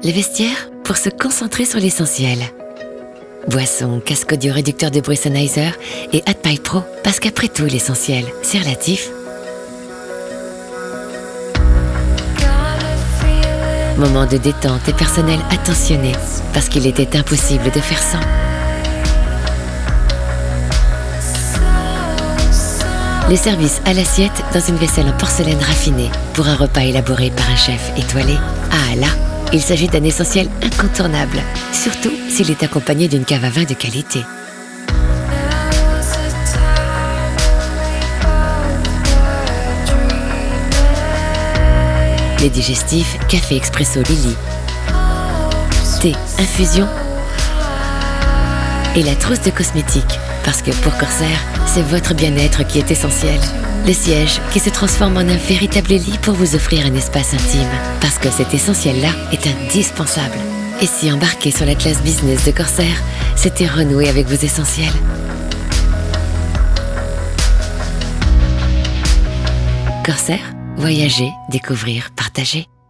Les vestiaires pour se concentrer sur l'essentiel. Boisson, casque audio réducteur de bruit Sennheiser et AdPipe Pro, parce qu'après tout, l'essentiel, c'est relatif. Moment de détente et personnel attentionné, parce qu'il était impossible de faire sans. Les services à l'assiette dans une vaisselle en porcelaine raffinée pour un repas élaboré par un chef étoilé. Ah là, il s'agit d'un essentiel incontournable, surtout s'il est accompagné d'une cave à vin de qualité. Les digestifs Café Expresso Lily, thé infusion et la trousse de cosmétiques, parce que pour Corsair, c'est votre bien-être qui est essentiel. Le siège qui se transforme en un véritable lit pour vous offrir un espace intime, parce que cet essentiel-là est indispensable. Et si embarquer sur la classe business de Corsair, c'était renouer avec vos essentiels. Corsair, voyager, découvrir, partager.